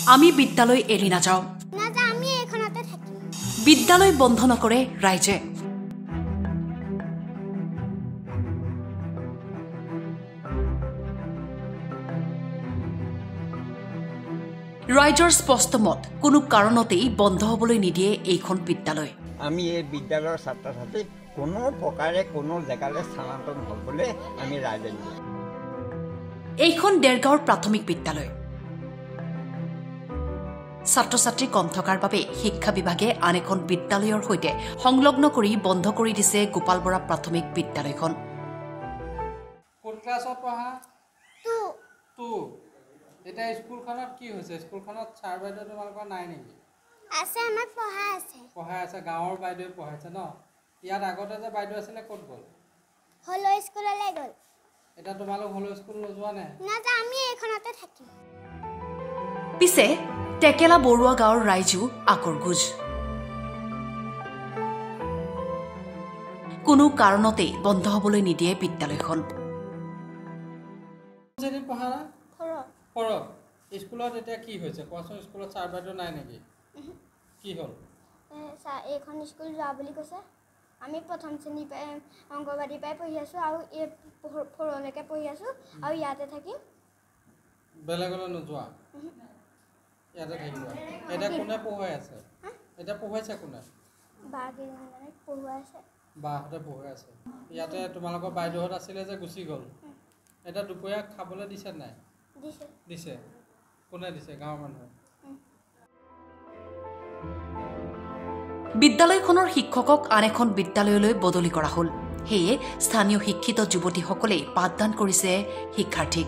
আমি বিদ্যালয় এৰি নাযাওঁ আমি এখনতে থাকিম বিদ্যালয় বন্ধ নকৰে ৰাইজে ৰাইজৰ স্পষ্ট মত কোনো কাৰণতেই বন্ধ হ'বলৈ নিদিয়ে এইখন বিদ্যালয় আমি এই বিদ্যালয়ৰ ছাত্ৰ ছাত্ৰী কোনো প্ৰকাৰে কোনো জেগালৈ স্থানান্তৰ নহ'বলৈ আমি ৰাইজে এইখন দেৰগাঁৱৰ প্ৰাথমিক বিদ্যালয় ছাত্ৰ ছাত্ৰী কম থকাৰ বাবে শিক্ষা বিভাগে আন এখন বিদ্যালয়ৰ সৈতে সংলগ্ন কৰি বন্ধ কৰি দিছে গোপাল বৰা প্ৰাথমিক বিদ্যালয়খন কোন ক্লাছত পঢ়া টু এটা স্কুলখনত কি হৈছে স্কুলখনত ছাৰ বাইদেউ তোমালোকৰ নাই নেকি আছে আমাৰ পঢ়াই আছে গাঁৱৰ বাইদেউ পঢ়াইছে ন ইয়াত আগতে যে বাইদেউ আছিলে ক'ত গ'ল হলো স্কুললৈ গ'ল এটা তোমালোক হলো স্কুল নোযোৱা নে না আমি এখনতে থাকিম পিছে টেকেলা বৰুৱা গাঁৱৰ ৰাইজো আকৰগুজ কোনো কাৰণতে বন্ধ হ'বলৈ নিদিয়ে বিদ্যালয়খন যেদিন পঢ়া পঢ়ক স্কুলত এতিয়া কি হৈছে কোৱাচোন স্কুলত ছাৰ বাইদেউ নাই নেকি কি হ'ল এইখন স্কুল যোৱা বুলি কৈছে আমি প্ৰথম শ্ৰেণী অংগবাদী পাই পঢ়ি আছোঁ আৰু এই ফ'ৰলৈকে পঢ়ি আছোঁ আৰু ইয়াতে থাকিম বেলেগলৈ নোযোৱা ইয়াতে থাকিবা এতিয়া কোনে পঢ়ুৱাই আছে এতিয়া পঢ়ুৱাইছে কোনে বাহঁতে পঢ়ুৱাই আছে ইয়াতে তোমালোকৰ বাইদেউহঁত আছিলে যে গুচি গ'ল এতিয়া দুপৰীয়া খাবলৈ দিছে নাই দিছে কোনে দিছে গাঁৱৰ মানুহে বিদ্যালয়খনৰ শিক্ষকক আন এখন বিদ্যালয়লৈ বদলি কৰা হ'ল সেয়ে স্থানীয় শিক্ষিত যুৱতীসকলে পাঠদান কৰিছে শিক্ষাৰ্থীক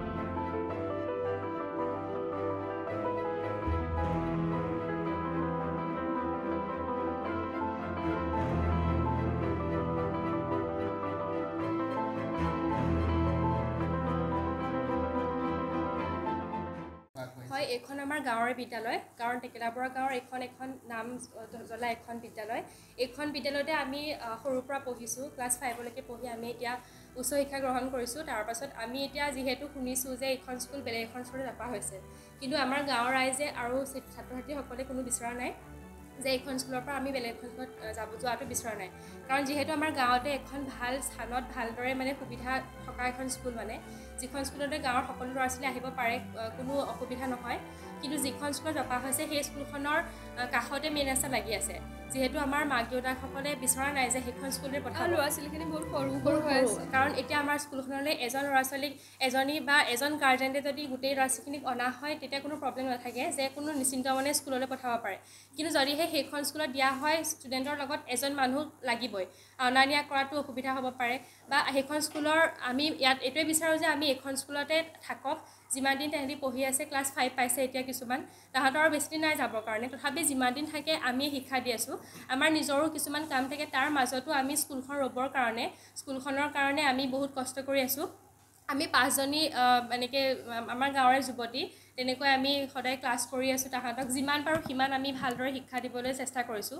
হয় এখন আমাৰ গাঁৱৰ বিদ্যালয় কাৰণ টেকেলাবৰা গাঁৱৰ এখন নাম জ্বলা এখন বিদ্যালয় এইখন বিদ্যালয়তে আমি সৰুৰ পৰা পঢ়িছোঁ ক্লাছ 5লৈকে পঢ়ি আমি এতিয়া উচ্চ শিক্ষা গ্ৰহণ কৰিছোঁ তাৰ পাছত আমি এতিয়া যিহেতু শুনিছোঁ যে এইখন স্কুল বেলেগ এখন স্কুলত ৰখা হৈছে কিন্তু আমাৰ গাঁৱৰ ৰাইজে আৰু ছাত্ৰ ছাত্ৰীসকলে কোনো বিচৰা নাই যে এইখন স্কুলৰ পৰা আমি বেলেগ এখন স্কুলত যোৱাটো বিচৰা নাই কাৰণ যিহেতু আমাৰ গাঁৱতে এখন ভাল স্থানত ভালদৰে মানে সুবিধা থকা এখন স্কুল মানে যিখন স্কুলতে গাঁৱৰ সকলো ল'ৰা ছোৱালী আহিব পাৰে কোনো অসুবিধা নহয় কিন্তু যিখন স্কুলত ৰখা হৈছে সেই স্কুলখনৰ কাষতে মেইন ৰাস্তা লাগি আছে যিহেতু আমাৰ মাক দেউতাকসকলে বিচৰা নাই যে সেইখন স্কুললৈ পঠাব ল'ৰা ছোৱালীখিনি বহুত সৰু হৈ আছে কাৰণ এতিয়া আমাৰ স্কুলখনলৈ এজন ল'ৰা ছোৱালীক এজনী বা এজন গাৰ্জেনে যদি গোটেই ল'ৰা ছোৱালীখিনিক অনা হয় তেতিয়া কোনো প্ৰব্লেম নাথাকে যে কোনো নিশ্চিন্ত মানে স্কুললৈ পঠাব পাৰে কিন্তু যদিহে সেইখন স্কুলত দিয়া হয় ষ্টুডেণ্টৰ লগত এজন মানুহ লাগিবই অনা নিয়া কৰাটো অসুবিধা হ'ব পাৰে বা সেইখন স্কুলৰ আমি ইয়াত এইটোৱে বিচাৰোঁ যে আমি এইখন স্কুলতে থাকক যিমান দিন তাহাঁতি পঢ়ি আছে ক্লাছ 5 পাইছে এতিয়া কিছুমান তাহাঁতৰ আৰু বেছি দিন নাই যাবৰ কাৰণে তথাপি যিমান দিন থাকে আমি শিক্ষা দি আছোঁ আমাৰ নিজৰো কিছুমান কাম থাকে তাৰ মাজতো আমি স্কুলখন ৰ'বৰ কাৰণে স্কুলখনৰ কাৰণে আমি বহুত কষ্ট কৰি আছোঁ আমি 5জনী এনেকৈ আমাৰ গাঁৱৰে যুৱতী তেনেকৈ আমি সদায় ক্লাছ কৰি আছোঁ তাহাঁতক যিমান পাৰোঁ সিমান আমি ভালদৰে শিক্ষা দিবলৈ চেষ্টা কৰিছোঁ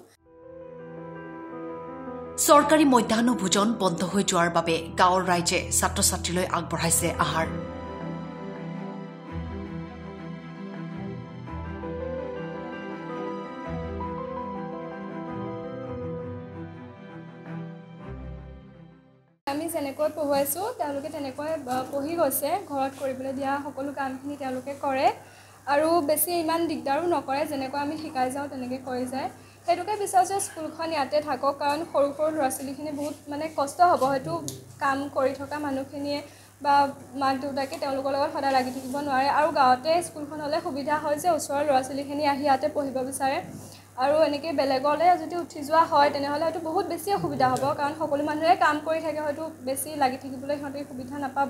চৰকাৰী মধ্যাহ্ন ভোজন বন্ধ হৈ যোৱাৰ বাবে গাঁৱৰ ৰাইজে ছাত্ৰ ছাত্ৰীলৈ আগবঢ়াইছে আহাৰ আমি যেনেকৈ পঢ়ুৱাইছোঁ তেওঁলোকে তেনেকৈ পঢ়ি গৈছে ঘৰত কৰিবলৈ দিয়া সকলো কামখিনি তেওঁলোকে কৰে আৰু বেছি ইমান দিগদাৰো নকৰে যেনেকৈ আমি শিকাই যাওঁ তেনেকৈ কৰি যায় সেইটোকে বিচাৰোঁ যে স্কুলখন ইয়াতে থাকক কাৰণ সৰু ল'ৰা ছোৱালীখিনি বহুত মানে কষ্ট হ'ব হয়তো কাম কৰি থকা মানুহখিনিয়ে বা মাক দেউতাকে তেওঁলোকৰ লগত সদায় লাগি থাকিব নোৱাৰে আৰু গাঁৱতে স্কুলখন হ'লে সুবিধা হয় যে ওচৰৰ ল'ৰা ছোৱালীখিনি আহি ইয়াতে পঢ়িব বিচাৰে আৰু এনেকৈ বেলেগলৈ যদি উঠি যোৱা হয় তেনেহ'লে হয়তো বহুত বেছি অসুবিধা হ'ব কাৰণ সকলো মানুহে কাম কৰি থাকে হয়তো বেছি লাগি থাকিবলৈ সিহঁতে সুবিধা নাপাব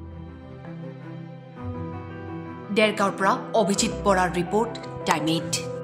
দেৰগাঁৱৰ পৰা অভিজিত বৰাৰ ৰিপৰ্ট টাইম 8